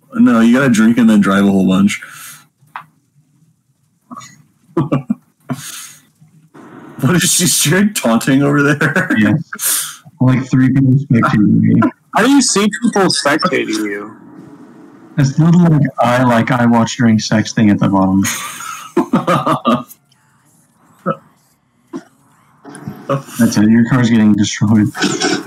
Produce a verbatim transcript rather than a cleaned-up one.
No, you gotta drink and then drive a whole bunch. What is she straight taunting over there? Yes. Like three people spectating me. How do you see people spectating you? This little like I like I watch during sex thing at the bottom. That's it. Your car's getting destroyed.